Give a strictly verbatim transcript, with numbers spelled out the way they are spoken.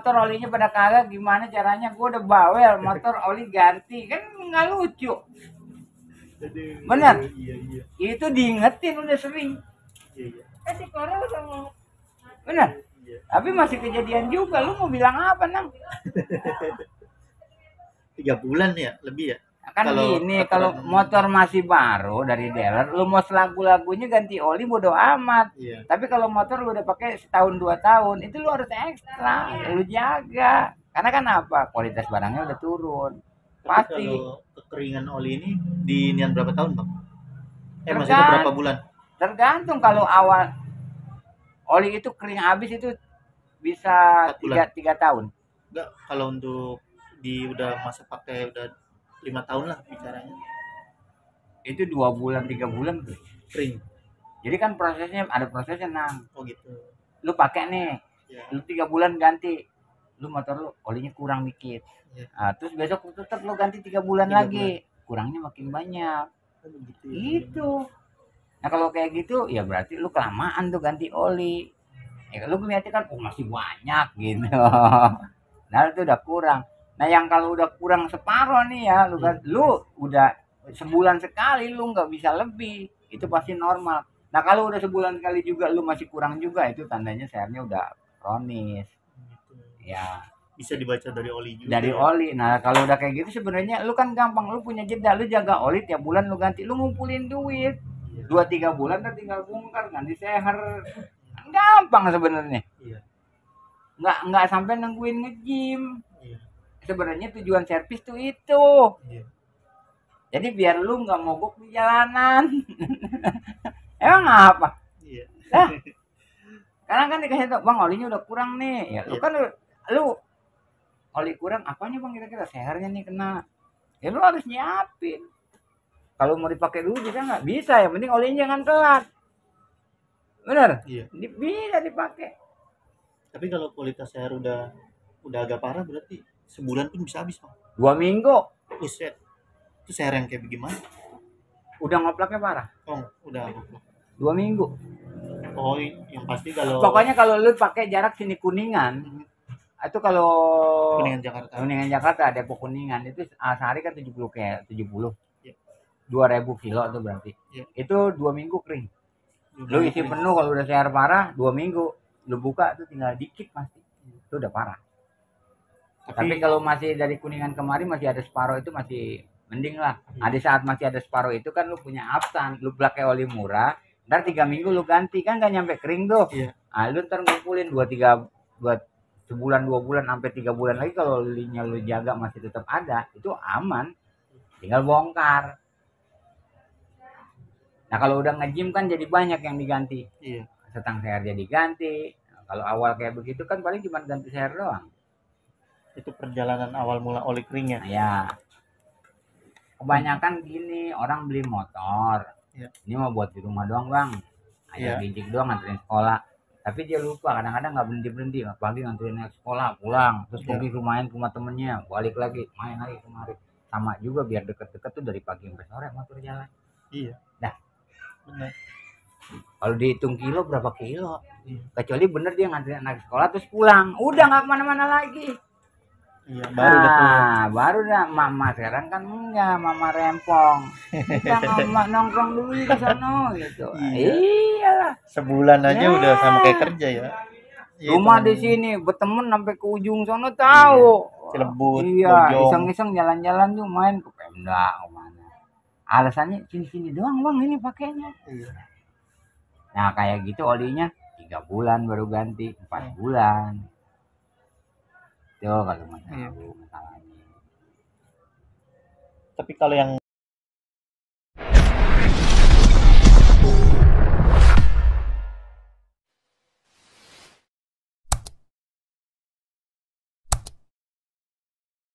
motor olinya pada kagak, gimana caranya? Gue udah bawel motor oli ganti, kan nggak lucu. Bener? Iya, iya. Itu diingetin udah sering. Iya, iya. Eh si Koro udah mau. Bener? Iya. Tapi masih kejadian juga. Lu mau bilang apa, Nang? Tiga bulan ya, lebih ya. Kan Kalau gini, aturan- kalau motor masih baru dari dealer, lu mau selagu-lagunya ganti oli bodo amat. Iya. Tapi kalau motor lu udah pakai setahun dua tahun, itu lu harus ekstra, lu jaga. Karena kan apa? Kualitas barangnya udah turun. Tapi Pasti. kalau kekeringan oli ini dinian berapa tahun, Bang? Eh, maksudnya Tergan- berapa bulan? Tergantung kalau awal oli itu kering habis itu bisa Empat bulan. tiga, tiga tahun. Enggak, kalau untuk di udah masa pakai udah lima tahun lah bicaranya. Itu dua bulan, tiga bulan tuh. Kering. Jadi kan prosesnya ada prosesnya, Nang. Oh gitu. Lu pakai nih, Ya. lu tiga bulan ganti, lu motor lu olinya kurang dikit. Ya. Nah, terus besok tetap lu ganti tiga bulan Tiga lagi, kurangnya makin banyak. Oh, begitu. Gitu. Nah kalau kayak gitu ya berarti lu kelamaan tuh ganti oli. Ya lu ngeliatnya kan oh masih banyak gitu. Nah itu udah kurang. Nah yang kalau udah kurang separuh nih ya, lu kan, lu udah sebulan sekali lu nggak bisa lebih, itu pasti normal. Nah kalau udah sebulan sekali juga lu masih kurang juga, itu tandanya sernya udah kronis. Gitu. Ya. Bisa dibaca dari oli juga. Dari oli. Nah kalau udah kayak gitu sebenarnya lu kan gampang, lu punya jeda, lu jaga oli tiap bulan lu ganti, lu ngumpulin duit. Dua tiga bulan kan tinggal bongkar ganti seher. Gampang sebenarnya. Iya. Nggak nggak sampai nungguin nge-gym. Iya. Sebenarnya tujuan servis tuh itu. Iya. Jadi biar lu nggak mogok di jalanan. Emang apa? Iya. Nah, karena kan dikasih tau, Bang olinya udah kurang nih. Ya lu Iya. kan lu oli kurang apanya Bang kira-kira? Sehernya nih kena. Ya lu harus nyiapin. Kalau mau dipakai dulu bisa nggak? Bisa, yang penting olinya jangan telat. Bener? Iya. Bisa dipakai. Tapi kalau kualitas seher udah udah agak parah berarti sebulan pun bisa habis, Bang. Dua minggu. Buset. Itu seher yang kayak bagaimana? Udah ngoplaknya parah. Oh, udah. Dua minggu. Oh, yang pasti kalau Pokoknya kalau lu pakai jarak sini Kuningan, itu kalau Kuningan Jakarta. Kuningan Jakarta, Depok Kuningan itu ah, sehari kan tujuh puluh kayak tujuh puluh. Iya. dua ribu kilo tuh berarti. Iya. Itu dua minggu kering. Udah Lu isi kering. penuh kalau udah seher parah, dua minggu. Lu buka tuh tinggal dikit pasti. Itu udah parah. Tapi, Tapi kalau masih dari Kuningan kemari masih ada separuh itu masih mending lah. Iya. Ada saat masih ada separuh itu kan lu punya aftan, lu pakai oli murah, ntar tiga minggu lu ganti kan gak nyampe kering tuh. Iya. Nah, lu ntar ngumpulin dua tiga buat sebulan dua bulan sampai tiga bulan lagi kalau linya lu jaga masih tetap ada, itu aman. Tinggal bongkar. Nah, kalau udah nge-gym kan jadi banyak yang diganti. Iya. Setang seher jadi ganti. Nah, kalau awal kayak begitu kan paling cuma ganti seher doang. Itu perjalanan awal mula oli keringnya. Nah, ya. Kebanyakan gini, orang beli motor. Iya. Ini mau buat di rumah doang, Bang. Ayah Iya. bijik doang nganterin sekolah. Tapi dia lupa, kadang-kadang nggak berhenti-berhenti. Pagi nganterin anak sekolah, pulang. Terus Iya. pergi ke main ke rumah temennya. Balik lagi, main lagi kemari. Sama juga biar deket-deket tuh dari pagi sampai sore motor jalan. Iya. Dah. Benar. Kalau dihitung kilo, berapa kilo? Iya. Kecuali bener dia nganterin anak sekolah terus pulang. Udah nggak kemana-mana lagi. Iya, baru dah tuh. Nah, baru dah mama sekarang kan enggak, mama rempong. Kita ngomong nongkrong dulu di sono gitu. Iya. Iyalah. Sebulan aja Ya. udah sama kayak kerja ya. Iya, Rumah temen. di sini, berteman sampai ke ujung sono tahu. Cilebut, Iya, Bojong. iseng-iseng jalan-jalan tuh main ke Pemda kemana. Alasannya sini-sini doang bang ini pakainya. Iya. Nah kayak gitu olinya tiga bulan baru ganti, empat bulan. Tuh kalau mau tahu Iya. masalahnya. Tapi kalau yang